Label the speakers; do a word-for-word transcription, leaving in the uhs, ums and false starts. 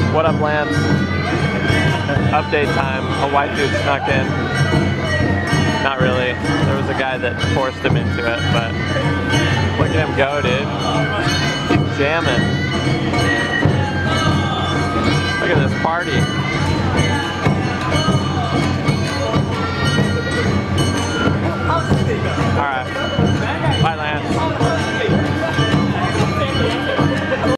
Speaker 1: What up, Lance? Update time. A white dude snuck in. Not really. There was a guy that forced him into it, but look at him go, dude. Jamming. Look at this party.